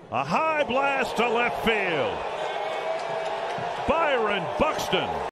A high blast to left field. Byron Buxton.